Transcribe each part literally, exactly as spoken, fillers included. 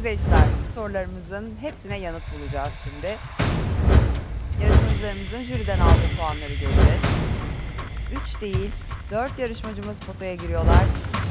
izleyiciler, sorularımızın hepsine yanıt bulacağız şimdi. Yarışmacılarımızın jüriden aldığı puanları göreceğiz. üç değil, dört yarışmacımız potaya giriyorlar.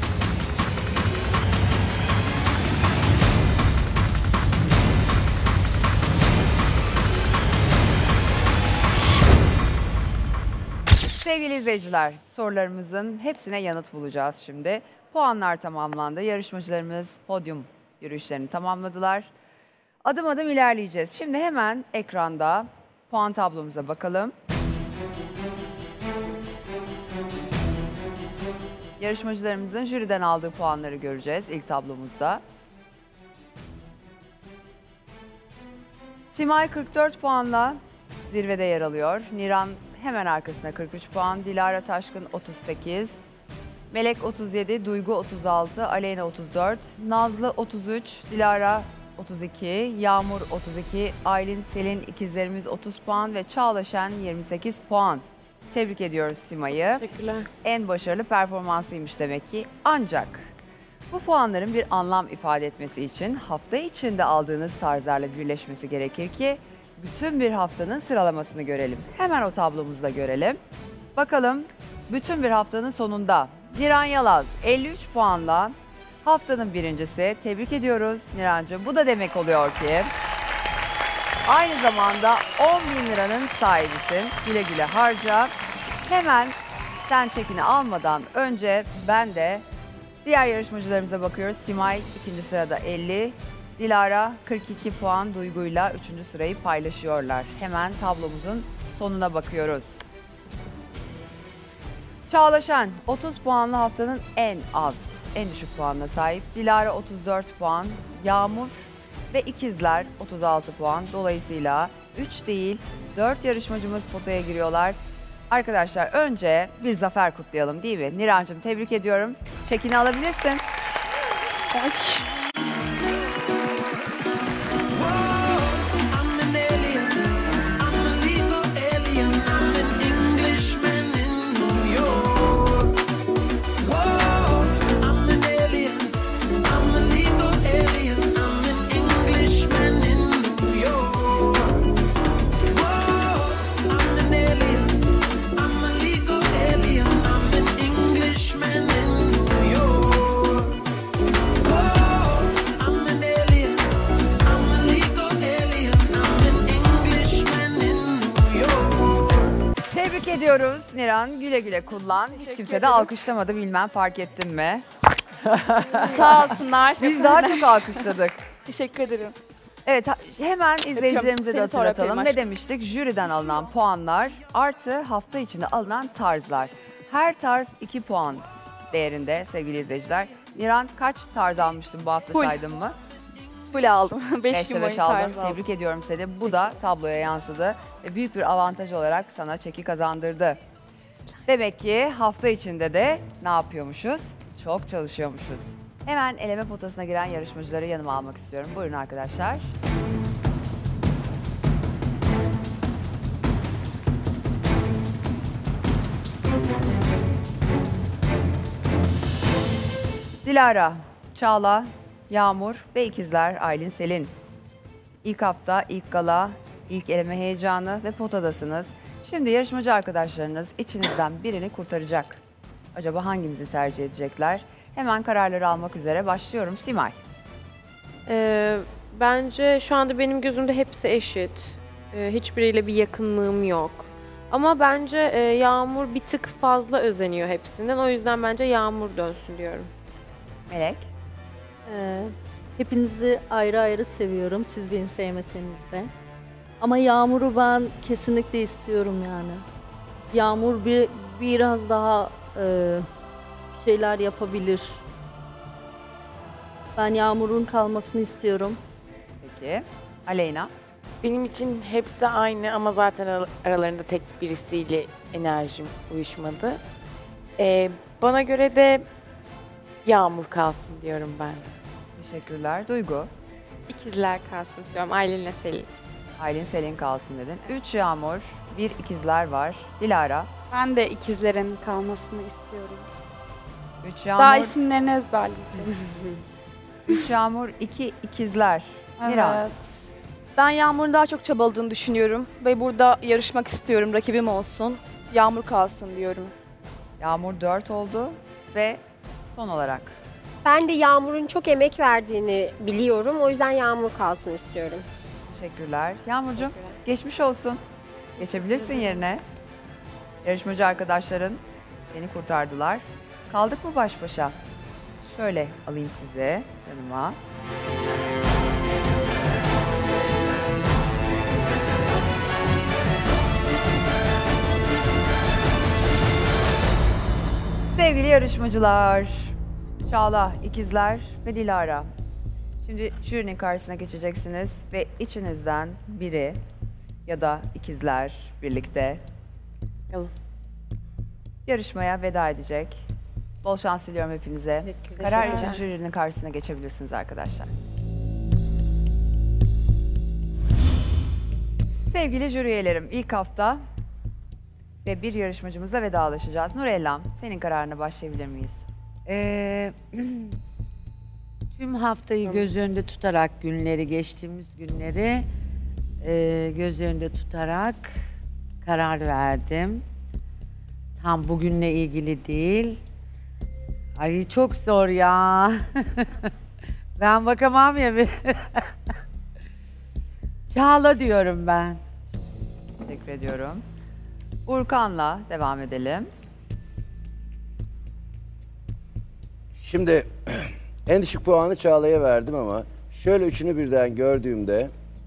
Sevgili izleyiciler, sorularımızın hepsine yanıt bulacağız şimdi. Puanlar tamamlandı. Yarışmacılarımız podyum yürüyüşlerini tamamladılar. Adım adım ilerleyeceğiz. Şimdi hemen ekranda puan tablomuza bakalım. Yarışmacılarımızın jüriden aldığı puanları göreceğiz ilk tablomuzda. Simay kırk dört puanla zirvede yer alıyor. Niran hemen arkasına kırk üç puan. Dilara Taşkın otuz sekiz. Melek otuz yedi, Duygu otuz altı, Aleyna otuz dört, Nazlı otuz üç, Dilara otuz iki, Yağmur otuz iki, Aylin, Selin ikizlerimiz otuz puan ve Çağla Şen yirmi sekiz puan. Tebrik ediyoruz Simay'ı. Teşekkürler. En başarılı performansıymış demek ki. Ancak bu puanların bir anlam ifade etmesi için hafta içinde aldığınız tarzlarla birleşmesi gerekir ki bütün bir haftanın sıralamasını görelim. Hemen o tablomuzda görelim. Bakalım bütün bir haftanın sonunda Niran Yalaz elli üç puanla haftanın birincisi. Tebrik ediyoruz Niran'cığım. Bu da demek oluyor ki aynı zamanda on bin liranın sahibisin. Güle güle harca. Hemen sen çekini almadan önce ben de diğer yarışmacılarımıza bakıyoruz. Simay ikinci sırada elli. Dilara kırk iki puan Duygu'yla üçüncü sırayı paylaşıyorlar. Hemen tablomuzun sonuna bakıyoruz. Çağla Şen otuz puanlı haftanın en az, en düşük puanına sahip. Dilara otuz dört puan, Yağmur ve ikizler otuz altı puan. Dolayısıyla üç değil dört yarışmacımız potaya giriyorlar. Arkadaşlar önce bir zafer kutlayalım değil mi? Niran'cığım tebrik ediyorum. Çekini alabilirsin. Ay. Ediyoruz Niran, güle güle kullan. Hiç kimse de alkışlamadı, bilmem fark ettin mi? Sağ olsunlar. Biz daha çok alkışladık. Teşekkür ederim. Evet, hemen izleyicilerimize de Seni sonra hatırlatalım. öpeyim Ne demiştik? Jüriden alınan puanlar artı hafta içinde alınan tarzlar. Her tarz iki puan değerinde sevgili izleyiciler. Niran kaç tarz almıştın bu hafta, Full. saydın mı? Full aldım. beş beşte gün beş boyunca aldın. tarz aldım. Tebrik ediyorum seni. Bu da tabloya yansıdı ve büyük bir avantaj olarak sana çeki kazandırdı. Demek ki hafta içinde de ne yapıyormuşuz? Çok çalışıyormuşuz. Hemen eleme potasına giren yarışmacıları yanıma almak istiyorum. Buyurun arkadaşlar. Dilara, Çağla, Yağmur ve ikizler Aylin, Selin. İlk hafta, ilk gala, ilk eleme heyecanı ve potadasınız. Şimdi yarışmacı arkadaşlarınız içinizden birini kurtaracak. Acaba hanginizi tercih edecekler? Hemen kararları almak üzere başlıyorum. Simay. Ee, bence şu anda benim gözümde hepsi eşit. Ee, hiçbiriyle bir yakınlığım yok. Ama bence e, Yağmur bir tık fazla özeniyor hepsinden. O yüzden bence Yağmur dönsün diyorum. Melek. Ee, hepinizi ayrı ayrı seviyorum, siz beni sevmeseniz de. Ama Yağmur'u ben kesinlikle istiyorum yani. Yağmur bir biraz daha e, şeyler yapabilir. Ben Yağmur'un kalmasını istiyorum. Peki. Aleyna. Benim için hepsi aynı ama zaten ar- aralarında tek birisiyle enerjim uyuşmadı. Ee, bana göre de Yağmur kalsın diyorum ben. Teşekkürler. Duygu. İkizler kalsın istiyorum. Aylin'le Selin. Aylin, Selin kalsın dedin. Üç Yağmur, bir ikizler var. Dilara. Ben de ikizlerin kalmasını istiyorum. Üç Yağmur. Daha isimlerini ezberleyeceğim. üç Yağmur, iki ikizler. Miran. Evet. Ben Yağmur'un daha çok çabaladığını düşünüyorum ve burada yarışmak istiyorum, rakibim olsun. Yağmur kalsın diyorum. Yağmur dört oldu ve son olarak Ben de Yağmur'un çok emek verdiğini biliyorum. O yüzden Yağmur kalsın istiyorum. teşekkürler. Yağmurcuğum geçmiş olsun. Geçebilirsin yerine. Yarışmacı arkadaşların seni kurtardılar. Kaldık mı baş başa? Şöyle alayım sizi yanıma. Sevgili yarışmacılar, Çağla, ikizler ve Dilara. Şimdi jürinin karşısına geçeceksiniz ve içinizden biri ya da ikizler birlikte Bakalım. yarışmaya veda edecek. Bol şans diliyorum hepinize. Teşekkürler. Karar için jürinin karşısına geçebilirsiniz arkadaşlar. Sevgili jüri üyelerim, ilk hafta ve bir yarışmacımızla vedalaşacağız. Nurellam, senin kararına başlayabilir miyiz? Ee, tüm haftayı göz önünde tutarak günleri, geçtiğimiz günleri e, göz önünde tutarak karar verdim. Tam bugünle ilgili değil. Ay çok zor ya. Ben bakamam ya bir. Çağla diyorum ben. Teşekkür ediyorum. Urkan'la devam edelim. Şimdi en düşük puanı Çağla'ya verdim ama şöyle üçünü birden gördüğümde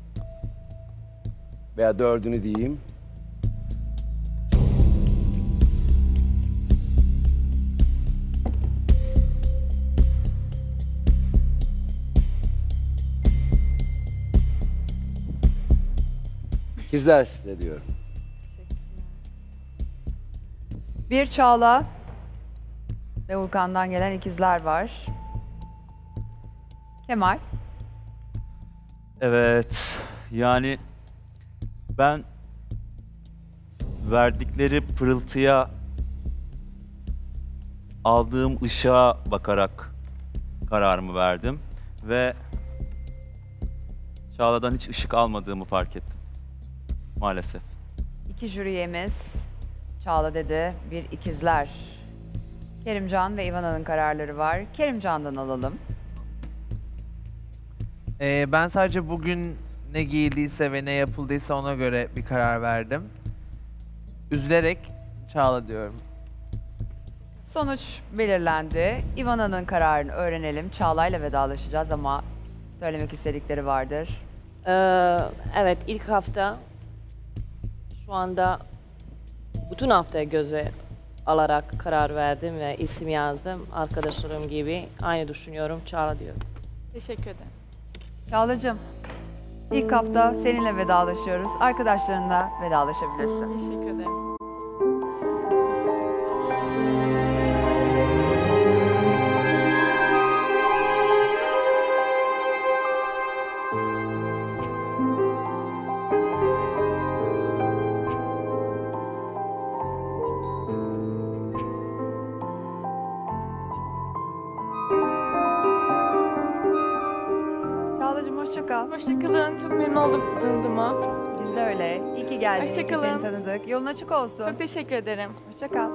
veya dördünü diyeyim. İkizler size diyorum. Bir Çağla ve Urkan'dan gelen ikizler var. Kemal. Evet, yani ben verdikleri pırıltıya, aldığım ışığa bakarak kararımı verdim ve Çağla'dan hiç ışık almadığımı fark ettim. Maalesef. İki jüri üyemiz Çağla dedi, bir ikizler. Kerimcan ve İvana'nın kararları var. Kerimcan'dan alalım. Ee, ben sadece bugün ne giyildiyse ve ne yapıldıysa ona göre bir karar verdim. Üzülerek Çağla diyorum. Sonuç belirlendi. İvana'nın kararını öğrenelim. Çağla'yla vedalaşacağız ama söylemek istedikleri vardır. Ee, evet, ilk hafta şu anda bütün haftayı göze alarak karar verdim ve isim yazdım. Arkadaşlarım gibi aynı düşünüyorum. Çağla diyorum. Teşekkür ederim. Çağla'cığım, ilk hafta seninle vedalaşıyoruz. Arkadaşlarınla vedalaşabilirsin. Teşekkür ederim. Çağla'cığım hoşça kal. Hoşçakalın. Çok memnun oldum sizi tanıdığıma. Biz de öyle. İyi ki geldin. Hoşça iyi ki kalın. seni tanıdık. Yolun açık olsun. Çok teşekkür ederim. Hoşça kal.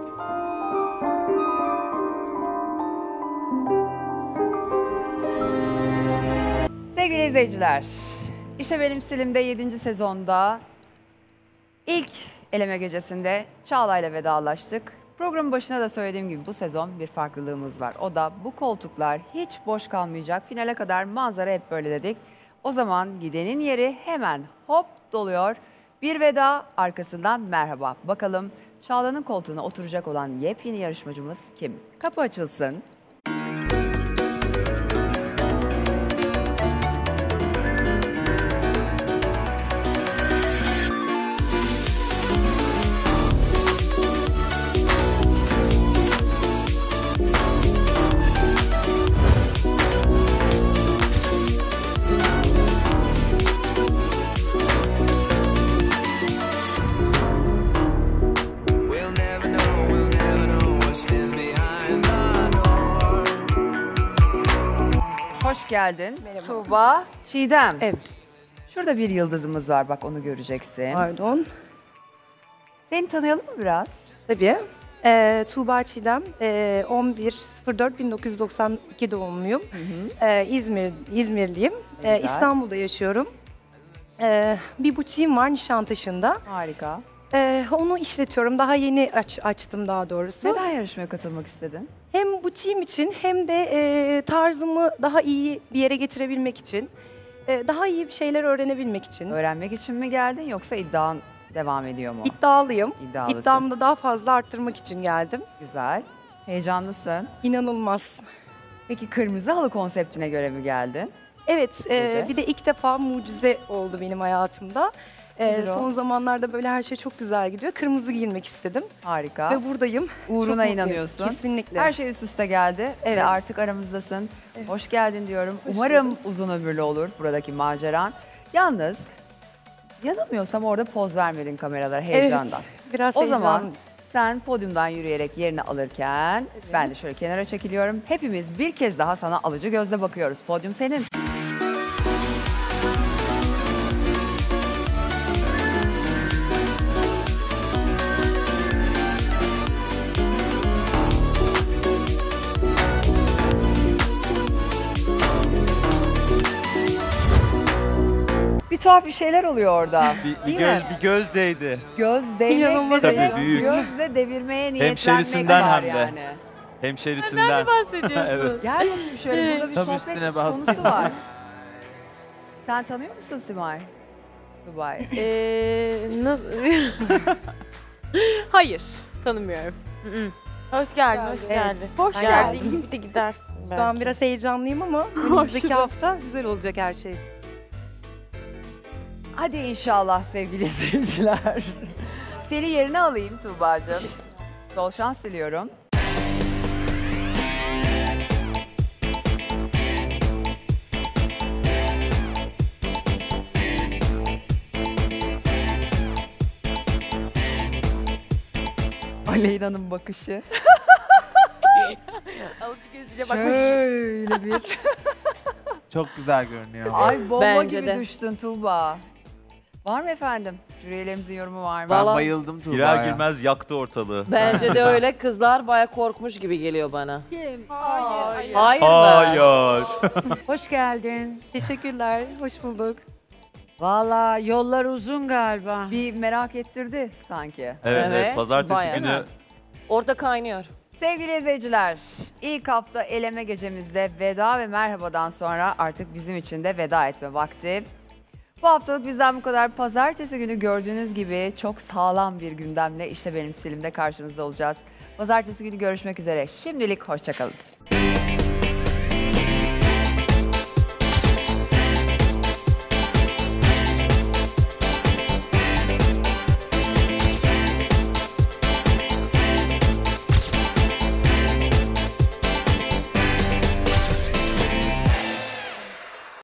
Sevgili izleyiciler, işte benim stilimde yedinci sezonda ilk eleme gecesinde Çağla ile vedalaştık. Programın başına da söylediğim gibi bu sezon bir farklılığımız var. O da bu koltuklar hiç boş kalmayacak. Finale kadar manzara hep böyle dedik. O zaman gidenin yeri hemen hop doluyor. Bir veda arkasından merhaba. Bakalım Çağla'nın koltuğuna oturacak olan yepyeni yarışmacımız kim? Kapı açılsın. We'll never know, we'll never know what's still behind the door. hoş geldin. Merhaba. Tuğba, Çiğdem. Evet. Şurada bir yıldızımız var, bak onu göreceksin. Pardon. Seni tanıyalım mı biraz? Tabii. Ee, Tuğba Çiğdem, ee, on bir sıfır dört bin dokuz yüz doksan iki doğumluyum. Hı hı. Ee, İzmir, İzmirliyim. Ne Ee, güzel. İstanbul'da yaşıyorum. Ee, bir butiğim var Nişantaşı'nda. Harika. Ee, onu işletiyorum. Daha yeni aç, açtım daha doğrusu. Neden yarışmaya katılmak istedin? Hem butiğim için hem de ee, tarzımı daha iyi bir yere getirebilmek için. ee, daha iyi bir şeyler öğrenebilmek için. Öğrenmek için mi geldin yoksa iddian devam ediyor mu? İddialıyım. İddialısın. İddiamı da daha fazla arttırmak için geldim. Güzel. Heyecanlısın. İnanılmaz. Peki kırmızı halı konseptine göre mi geldin? Evet, e, Gece. bir de ilk defa mucize oldu benim hayatımda. E, Nedir o? son zamanlarda böyle her şey çok güzel gidiyor. Kırmızı giyinmek istedim Harika. ve buradayım. Çok Uğruna mutluyum. inanıyorsun. Kesinlikle. Her şey üst üste geldi Evet. ve artık aramızdasın. Evet. Hoş geldin diyorum. Hoş Umarım buldum. uzun ömürlü olur buradaki maceran. Yalnız yanılmıyorsam orada poz vermedin kameralara heyecandan. Evet, biraz O heyecan. zaman sen podyumdan yürüyerek yerini alırken ben de şöyle kenara çekiliyorum. Hepimiz bir kez daha sana alıcı gözle bakıyoruz. Podyum senin. Bir tuhaf bir şeyler oluyor orada. Bir, bir Değil göz mi? bir göz değdi. Göz değmek İnanılmaz ve heyecan. Tabii, büyük. gözle devirmeye niyetlenmek Hemşerisinden var hem de. yani. Hemşerisinden. bahsediyorsun? Evet. Gel bakayım şöyle, burada bir Tam sohbet üstüne bas. konusu var. Sen tanıyor musun Simay? Dubai. Ee, nasıl? Hayır, tanımıyorum. Mm-mm. Hoş geldin, hoş Evet. geldin. Hoş Hani geldin. geldiğin gibi de gidersin Şu belki. an biraz heyecanlıyım ama önümüzdeki hafta güzel olacak her şey. Hadi inşallah sevgili izleyiciler. Seni yerine alayım Tuğba'cığım. Bol şans diliyorum. Aleyna'nın bakışı. Alıcı gözüyle bakmak. Şöyle bir. Çok güzel görünüyor. Ay bomba Bence gibi de. düştün Tuğba. Var mı efendim? Jürilerimizin yorumu var mı? Ben Vallahi- bayıldım Girer Tuğba'ya. girmez yaktı ortalığı. Bence de öyle. Kızlar baya korkmuş gibi geliyor bana. Hayır, hayır. Hayır mı? Hayır. Hoş geldin. Teşekkürler, hoş bulduk. Valla yollar uzun galiba. Bir merak ettirdi sanki. Evet, evet. Evet, Pazartesi bayağı. günü Orada kaynıyor. Sevgili izleyiciler, ilk hafta eleme gecemizde veda ve merhabadan sonra artık bizim için de veda etme vakti. Bu haftalık bizden bu kadar. Pazartesi günü gördüğünüz gibi çok sağlam bir gündemle işte benim stilimde karşınızda olacağız. Pazartesi günü görüşmek üzere. Şimdilik hoşçakalın.